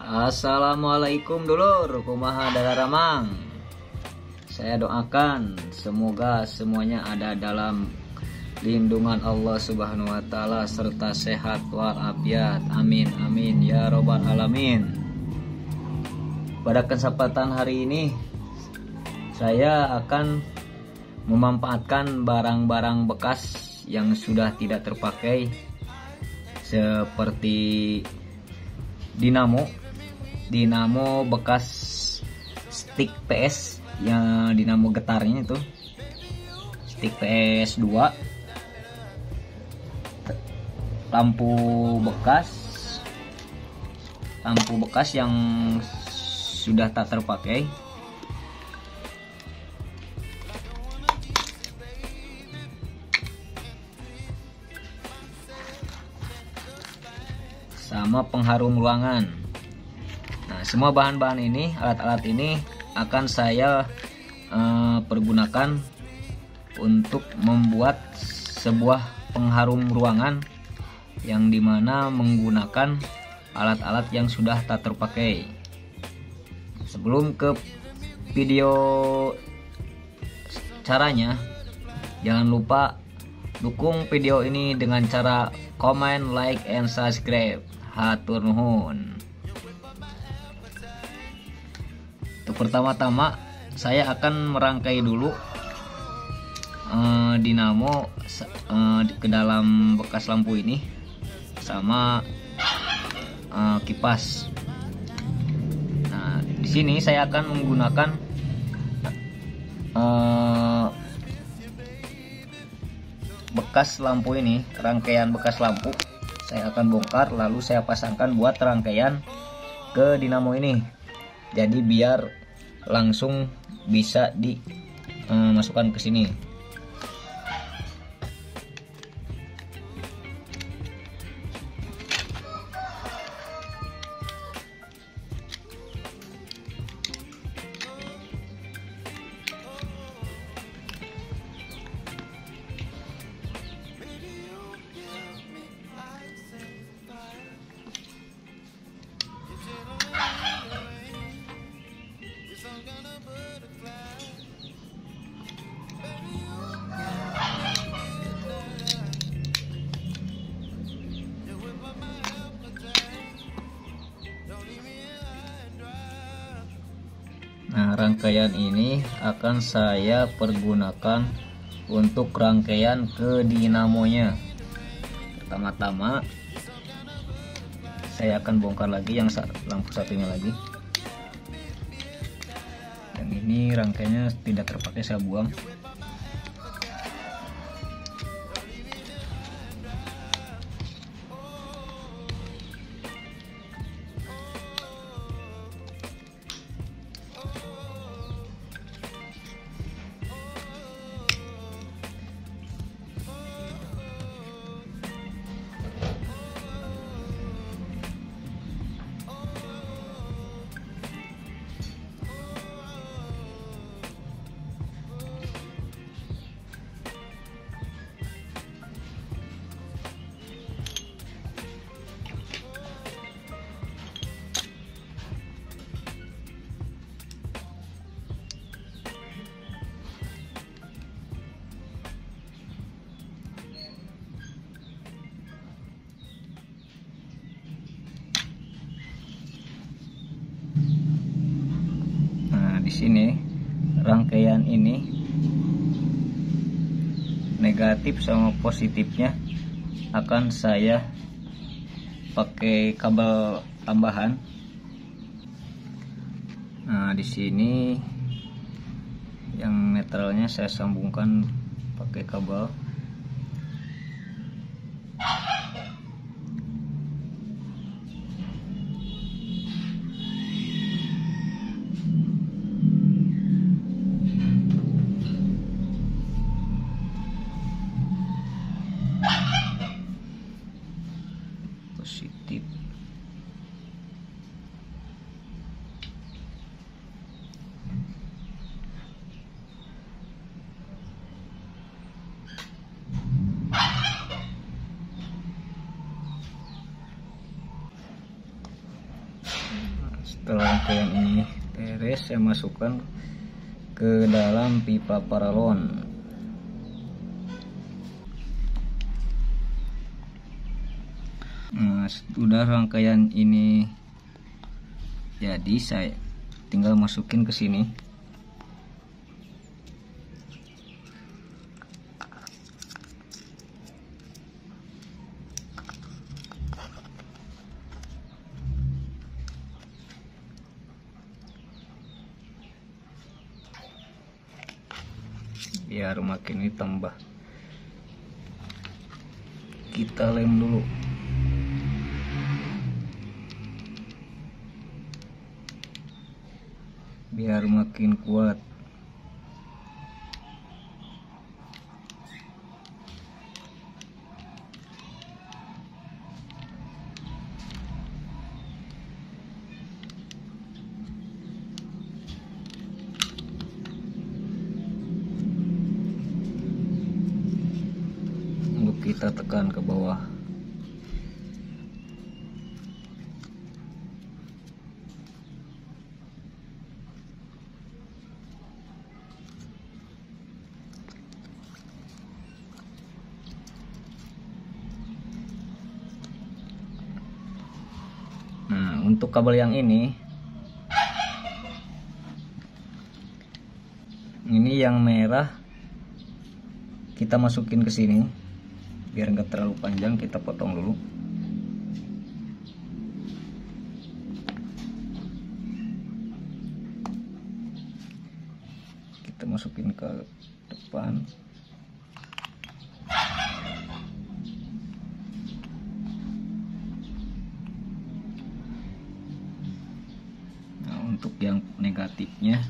Assalamualaikum dulur, kumaha dalaramang. Saya doakan semoga semuanya ada dalam lindungan Allah Subhanahu wa taala serta sehat walafiat. Amin amin ya robbal alamin. Pada kesempatan hari ini saya akan memanfaatkan barang-barang bekas yang sudah tidak terpakai seperti dinamo bekas stick PS yang dinamo getarnya itu, stick PS 2, lampu bekas yang sudah tak terpakai, sama pengharum ruangan. Nah, semua bahan-bahan ini, alat-alat ini akan saya pergunakan untuk membuat sebuah pengharum ruangan yang dimana menggunakan alat-alat yang sudah tak terpakai. Sebelum ke video caranya, jangan lupa dukung video ini dengan cara comment, like, and subscribe. Hatur nuhun. Untuk pertama-tama saya akan merangkai dulu dinamo ke dalam bekas lampu ini sama kipas. Nah, di sini saya akan menggunakan bekas lampu ini, rangkaian bekas lampu. Saya akan bongkar lalu saya pasangkan buat rangkaian ke dinamo ini. Jadi biar langsung bisa dimasukkan ke sini. Nah, rangkaian ini akan saya pergunakan untuk rangkaian ke dinamonya. Pertama-tama saya akan bongkar lagi yang lampu satunya lagi. Dan ini rangkaiannya tidak terpakai, saya buang. Di sini rangkaian ini negatif sama positifnya akan saya pakai kabel tambahan. Nah, di sini yang netralnya saya sambungkan pakai kabel. Positif. Setelah rangkaian ini beres, saya masukkan ke dalam pipa paralon. Nah, sudah rangkaian ini jadi, saya tinggal masukin ke sini. Biar makin ditambah, kita lem dulu. Biar makin kuat. Kita tekan ke bawah. Nah, untuk kabel yang ini yang merah kita masukin ke sini. Biar nggak terlalu panjang, kita potong dulu. Kita masukin ke depan. Nah, untuk yang negatifnya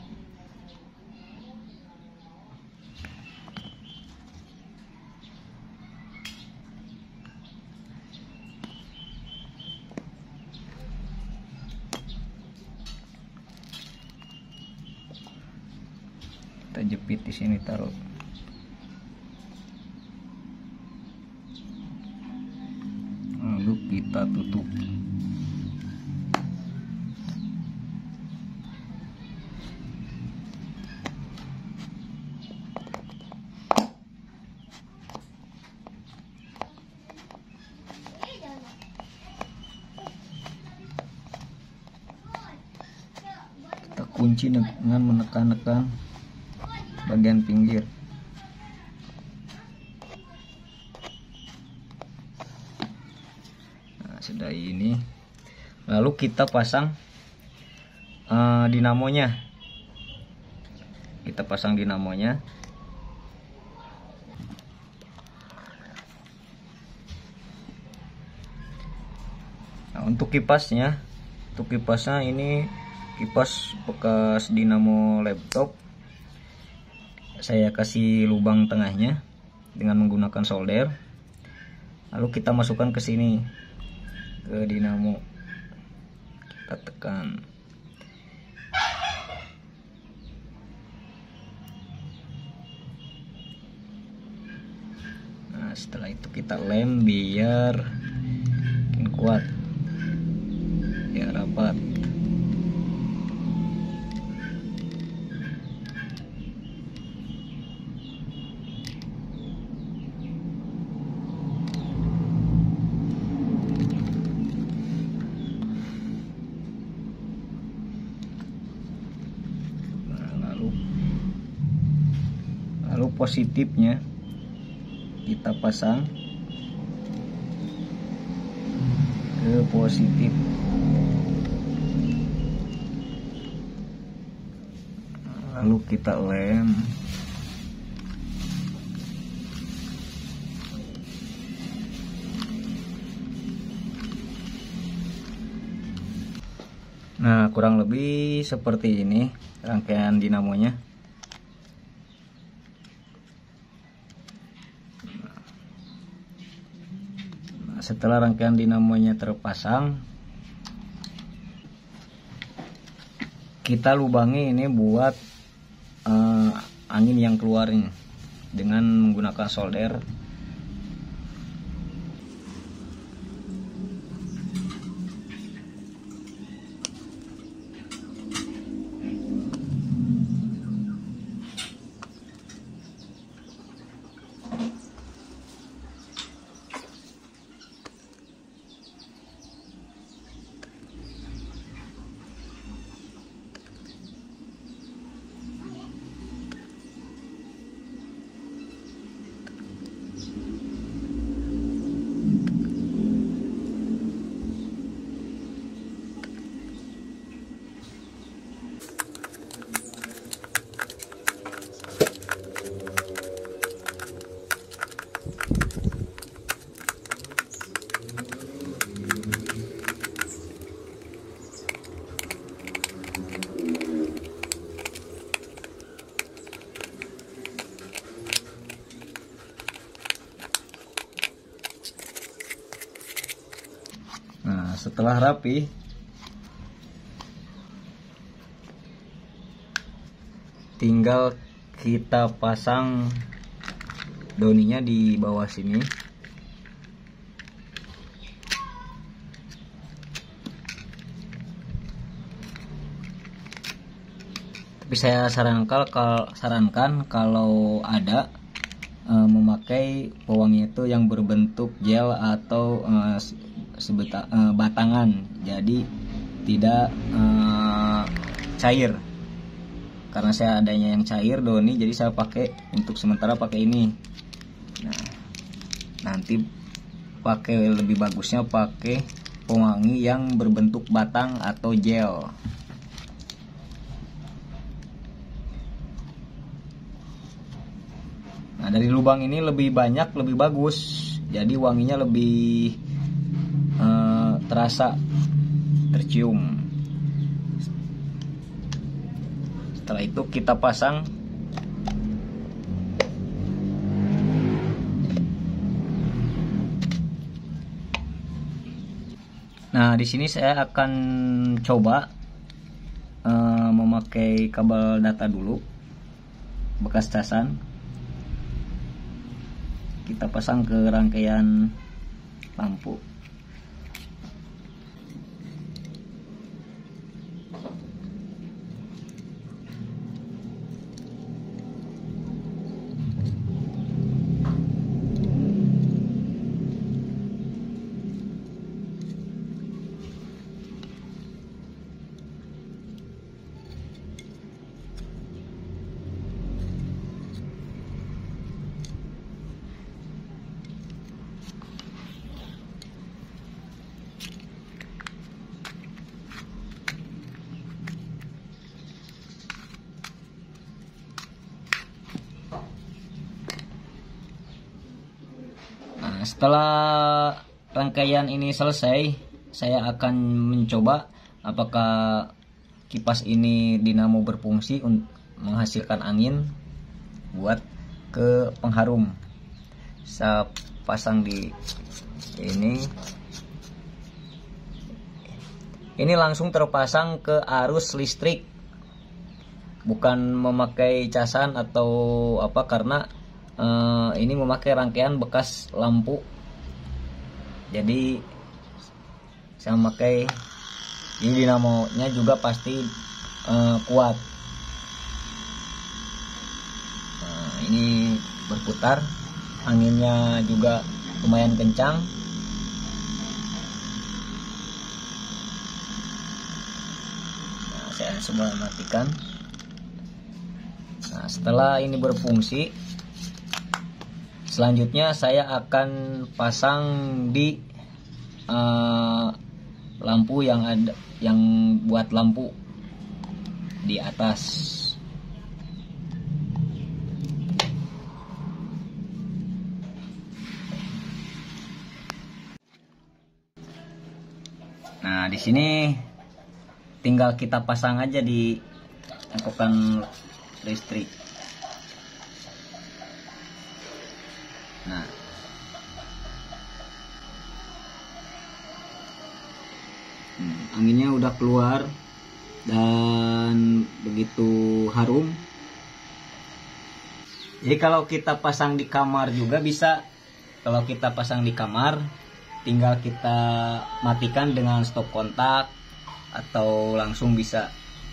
kita jepit di sini, taruh. Lalu kita tutup. Kita kunci dengan menekan-nekan bagian pinggir. Nah, sudah ini, lalu kita pasang dinamonya. Kita pasang dinamonya. Nah, untuk kipasnya ini kipas bekas dinamo laptop. Saya kasih lubang tengahnya dengan menggunakan solder. Lalu kita masukkan ke sini, ke dinamo. Kita tekan. Nah, setelah itu kita lem biar makin kuat, biar rapat. Lalu positifnya kita pasang ke positif. Lalu kita lem. Nah, kurang lebih seperti ini rangkaian dinamonya. Setelah rangkaian dinamonya terpasang, kita lubangi ini buat angin yang keluar ini dengan menggunakan solder. Setelah rapi, tinggal kita pasang doninya di bawah sini. Tapi saya sarankan kalau ada memakai pewangi itu yang berbentuk gel atau batangan, jadi tidak cair. Karena saya adanya yang cair doni, jadi saya pakai untuk sementara pakai ini. Nah, nanti pakai lebih bagusnya pakai pewangi yang berbentuk batang atau gel. Nah, dari lubang ini lebih banyak lebih bagus, jadi wanginya lebih terasa, tercium. Setelah itu kita pasang. Nah, di sini saya akan coba memakai kabel data dulu, bekas casan. Kita pasang ke rangkaian lampu. Setelah rangkaian ini selesai, saya akan mencoba apakah kipas ini dinamo berfungsi untuk menghasilkan angin buat ke pengharum. Saya pasang di ini. Ini langsung terpasang ke arus listrik, bukan memakai casan atau apa, karena ini memakai rangkaian bekas lampu, jadi saya memakai ini. Dinamonya juga pasti kuat. Nah, ini berputar, anginnya juga lumayan kencang. Nah, saya coba matikan. Nah, setelah ini berfungsi, selanjutnya saya akan pasang di lampu yang ada, yang buat lampu di atas. Nah, di sini tinggal kita pasang aja di angkutan listrik. Nah, anginnya udah keluar dan begitu harum. Jadi kalau kita pasang di kamar juga bisa. Kalau kita pasang di kamar, tinggal kita matikan dengan stop kontak atau langsung bisa.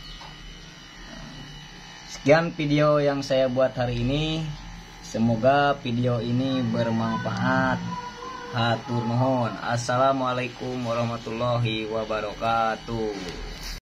Sekian video yang saya buat hari ini. Semoga video ini bermanfaat. Hatur nuhun. Assalamualaikum warahmatullahi wabarakatuh.